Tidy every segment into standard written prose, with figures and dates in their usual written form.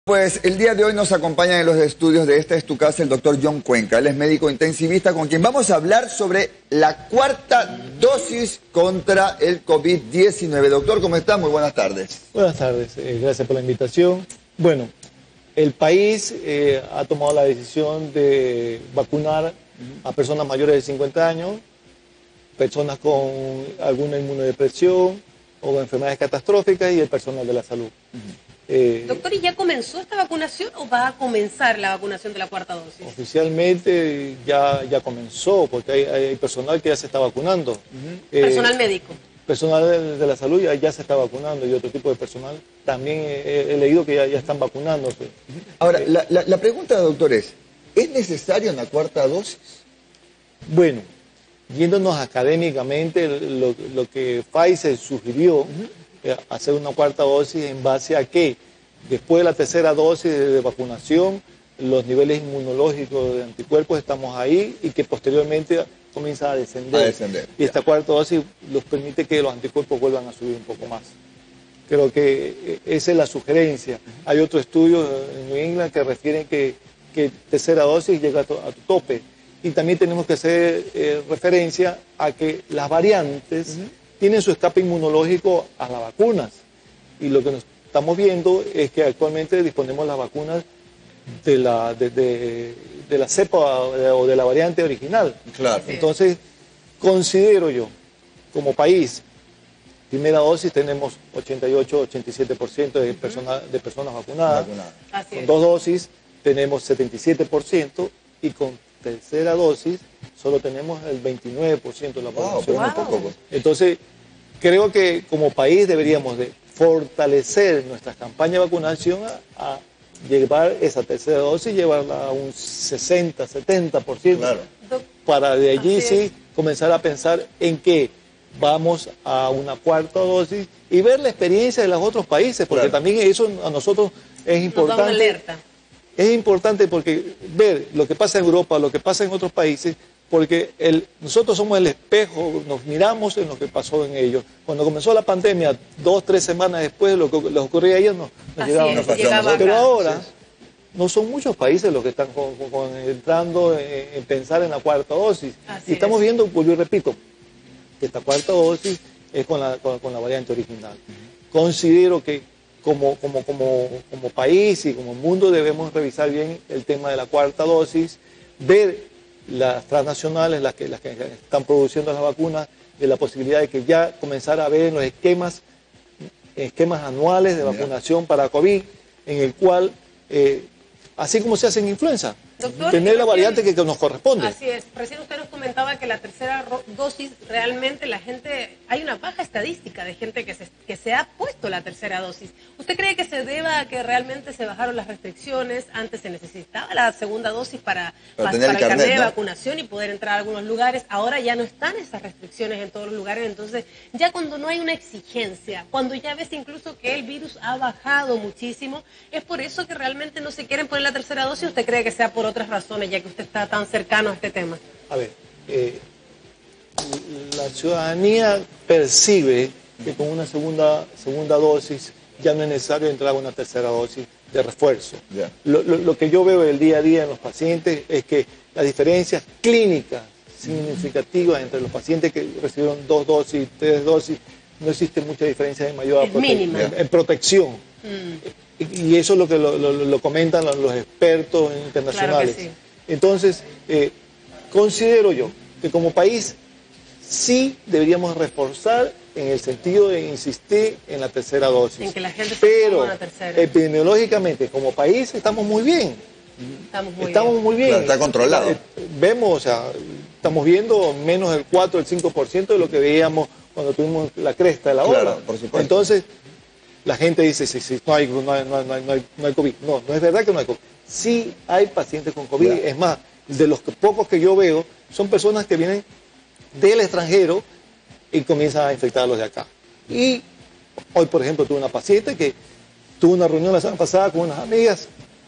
Pues el día de hoy nos acompaña en los estudios de Esta es tu casa el doctor John Cuenca. Él es médico intensivista con quien vamos a hablar sobre la cuarta dosis contra el COVID-19. Doctor, ¿cómo está? Muy buenas tardes. Buenas tardes, gracias por la invitación. Bueno, el país ha tomado la decisión de vacunar a personas mayores de 50 años, personas con alguna inmunodepresión o enfermedades catastróficas y el personal de la salud. Doctor, ¿y ya comenzó esta vacunación o va a comenzar la vacunación de la cuarta dosis? Oficialmente ya comenzó, porque hay personal que ya se está vacunando. Personal médico. Personal de la salud ya se está vacunando y otro tipo de personal también he leído que ya están vacunándose. Ahora, la pregunta, doctor, ¿es necesaria una cuarta dosis? Bueno, yéndonos académicamente, lo que Pfizer sugirió, hacer una cuarta dosis en base a que después de la tercera dosis de vacunación, los niveles inmunológicos de anticuerpos estamos ahí y que posteriormente comienza a descender. Y esta cuarta dosis nos permite que los anticuerpos vuelvan a subir un poco más. Creo que esa es la sugerencia. Hay otro estudio en New England que refieren que tercera dosis llega a tu tope. Y también tenemos que hacer referencia a que las variantes tienen su escape inmunológico a las vacunas. Y lo que nos estamos viendo es que actualmente disponemos las vacunas de la cepa o de la variante original. Claro. Entonces, considero yo, como país, primera dosis tenemos 88-87% de personas vacunadas. Con dos dosis tenemos 77% y con tercera dosis solo tenemos el 29% de la población. Wow. Entonces, creo que como país deberíamos de fortalecer nuestras campañas de vacunación a llevar esa tercera dosis, llevarla a un 60-70%, claro, para de allí sí comenzar a pensar en que vamos a una cuarta dosis y ver la experiencia de los otros países, porque también eso a nosotros es importante. Nos da una alerta. Es importante porque ver lo que pasa en Europa, lo que pasa en otros países, porque nosotros somos el espejo, nos miramos en lo que pasó en ellos. Cuando comenzó la pandemia, 2-3 semanas después, lo que les ocurría a ellos nos llegaba. Pero ahora, no son muchos países los que están entrando en pensar en la cuarta dosis. Y estamos viendo, pues yo repito, que esta cuarta dosis es con la variante original. Considero que como país y como mundo debemos revisar bien el tema de la cuarta dosis, ver las transnacionales, las que están produciendo las vacunas, de la posibilidad de que ya comenzara a ver los esquemas anuales de vacunación para COVID, en el cual, así como se hace en influenza, doctor, tener la variante que nos corresponde. Así es. Recién usted nos comentaba que la tercera dosis, realmente la gente, hay una baja estadística de gente que se ha puesto la tercera dosis. ¿Usted cree que se deba a que realmente se bajaron las restricciones? Antes se necesitaba la segunda dosis para el carnet de vacunación y poder entrar a algunos lugares. Ahora ya no están esas restricciones en todos los lugares. Entonces, ya cuando no hay una exigencia, cuando ya ves incluso que el virus ha bajado muchísimo, ¿es por eso que realmente no se quieren poner la tercera dosis? ¿Usted cree que sea por otras razones, ya que usted está tan cercano a este tema? A ver, la ciudadanía percibe que con una segunda dosis ya no es necesario entrar a una tercera dosis de refuerzo. Lo que yo veo el día a día en los pacientes es que las diferencias clínicas significativas entre los pacientes que recibieron 2 dosis, 3 dosis, no existe mucha diferencia de mayor en protección. Y eso es lo que lo comentan los expertos internacionales. Claro que sí. Entonces, considero yo que como país sí deberíamos reforzar en el sentido de insistir en la tercera dosis. En que la gente pero la tercera. Epidemiológicamente como país estamos muy bien. Estamos muy bien. Claro, está controlado. Vemos, o sea, estamos viendo menos del 4, el 5% de lo que veíamos cuando tuvimos la cresta de la ola. Claro, por supuesto. Entonces, la gente dice, sí, no hay COVID. No es verdad que no hay COVID. Sí hay pacientes con COVID. Es más, de los pocos que yo veo, son personas que vienen del extranjero y comienzan a infectar a los de acá. Y hoy, por ejemplo, tuve una paciente que tuvo una reunión la semana pasada con unas amigas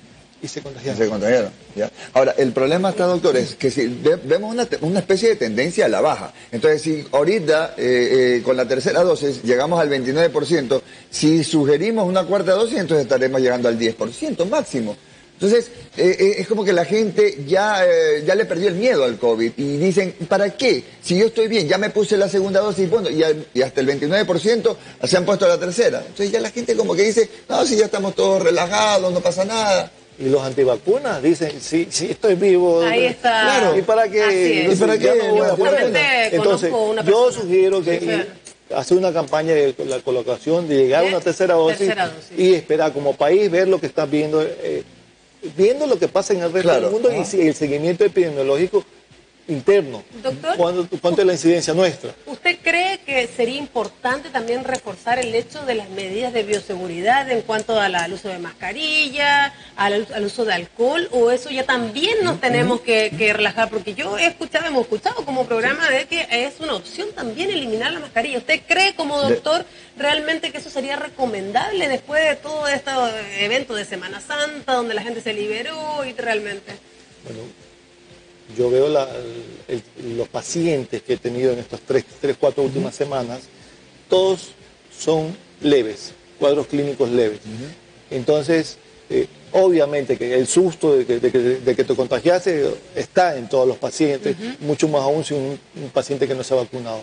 y se contagiaron. Se contagiaron, ¿ya? Ahora, el problema está, doctor, es que si vemos una especie de tendencia a la baja. Entonces, si ahorita con la tercera dosis llegamos al 29%, si sugerimos una cuarta dosis, entonces estaremos llegando al 10% máximo. Entonces, es como que la gente ya le perdió el miedo al COVID y dicen, ¿para qué? Si yo estoy bien, ya me puse la segunda dosis, bueno, y hasta el 29% se han puesto la tercera. Entonces ya la gente como que dice, no, si ya estamos todos relajados, no pasa nada. Y los antivacunas dicen, sí, estoy vivo. Ahí está. Claro. ¿Y para qué? ¿Y para qué? Entonces, yo sugiero que hacer una campaña de la colocación, de llegar a una tercera dosis y esperar como país, ver lo que están viendo, viendo lo que pasa en el resto del mundo y el seguimiento epidemiológico interno. Doctor, ¿cuánto es la incidencia nuestra? ¿Usted cree que sería importante también reforzar el hecho de las medidas de bioseguridad en cuanto al uso de mascarilla, al uso de alcohol, o eso ya también nos tenemos que relajar? Porque yo hemos escuchado como programa de que es una opción también eliminar la mascarilla. ¿Usted cree como doctor realmente que eso sería recomendable después de todo este evento de Semana Santa, donde la gente se liberó y realmente? Bueno, yo veo los pacientes que he tenido en estas 4 últimas semanas, todos son leves, cuadros clínicos leves. Entonces, obviamente que el susto de que te contagiaste está en todos los pacientes, mucho más aún si un paciente que no se ha vacunado.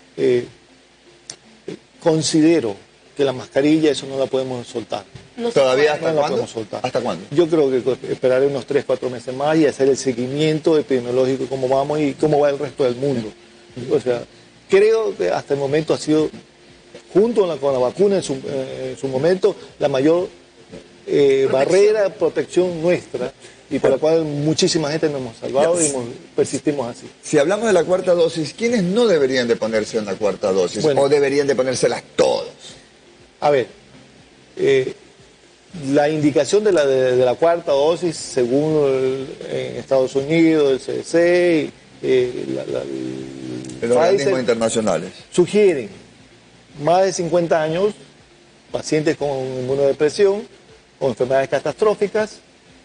Considero que la mascarilla, eso no la podemos soltar. ¿Todavía hasta no cuándo? ¿Hasta cuándo? Yo creo que esperaré unos 3-4 meses más y hacer el seguimiento epidemiológico, cómo vamos y cómo va el resto del mundo. O sea, creo que hasta el momento ha sido, junto con la vacuna en su momento, la mayor barrera de protección nuestra y por la cual muchísima gente nos hemos salvado y persistimos así. Si hablamos de la cuarta dosis, ¿quiénes no deberían de ponerse una cuarta dosis? Bueno, ¿o deberían de ponérselas todos? A ver, la indicación de la cuarta dosis, según en Estados Unidos, el CDC, los organismos internacionales, sugieren más de 50 años, pacientes con inmunodepresión, con enfermedades catastróficas,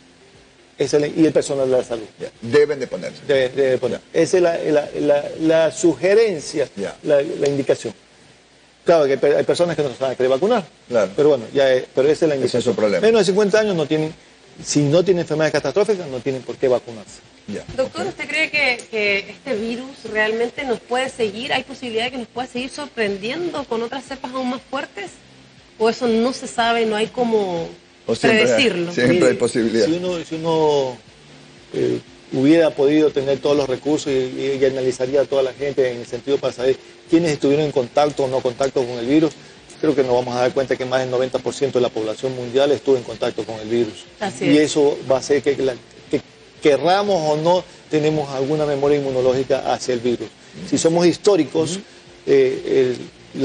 y el personal de la salud. Deben de ponerse. Debe poner. Esa es la sugerencia, la indicación. Claro, que hay personas que no se van a querer vacunar, pero bueno, pero esa es la indicación. Ese es su problema. Menos de 50 años si no tienen enfermedades catastróficas, no tienen por qué vacunarse. Doctor, ¿usted cree que este virus realmente nos puede seguir? ¿Hay posibilidad de que nos pueda seguir sorprendiendo con otras cepas aún más fuertes? ¿O eso no se sabe, no hay como predecirlo? Siempre hay posibilidad. Si uno hubiera podido tener todos los recursos y analizaría a toda la gente en el sentido para saber quiénes estuvieron en contacto o no contacto con el virus, creo que nos vamos a dar cuenta que más del 90% de la población mundial estuvo en contacto con el virus. Y eso va a hacer que querramos o no, tenemos alguna memoria inmunológica hacia el virus. Si somos históricos, el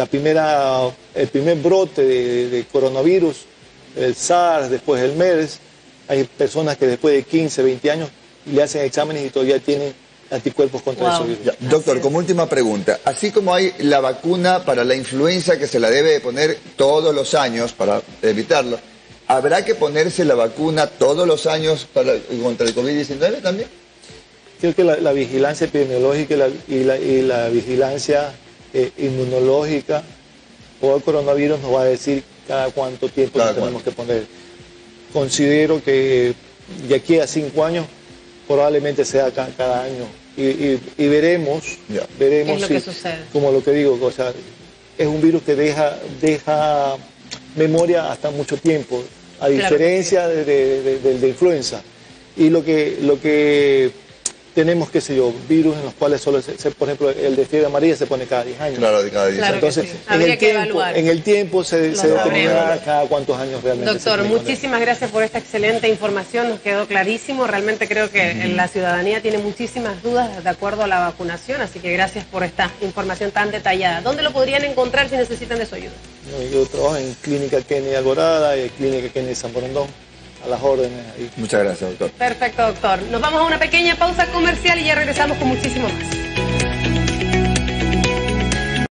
primer brote de coronavirus, el SARS, después el MERS, hay personas que después de 15, 20 años le hacen exámenes y todavía tienen anticuerpos contra ese virus. Doctor, como última pregunta, así como hay la vacuna para la influenza que se la debe de poner todos los años para evitarlo, ¿habrá que ponerse la vacuna todos los años contra el COVID-19 también? Creo que la vigilancia epidemiológica y la vigilancia inmunológica por el coronavirus nos va a decir cada cuánto tiempo tenemos que poner. Considero que de aquí a 5 años probablemente sea cada año y veremos si, como lo que digo, o sea, es un virus que deja memoria hasta mucho tiempo, a diferencia de influenza. Y lo que tenemos, qué sé yo, virus en los cuales solo por ejemplo, el de fiebre amarilla se pone cada 10 años. Claro, de cada 10 años. Entonces, en el tiempo se determinará cada cuántos años realmente. Doctor, muchísimas gracias por esta excelente información, nos quedó clarísimo. Realmente creo que la ciudadanía tiene muchísimas dudas de acuerdo a la vacunación, así que gracias por esta información tan detallada. ¿Dónde lo podrían encontrar si necesitan de su ayuda? Yo trabajo en Clínica Kennedy Alborada y Clínica Kennedy San Borondón. A las órdenes ahí. Muchas gracias, doctor. Perfecto, doctor. Nos vamos a una pequeña pausa comercial y ya regresamos con muchísimo más.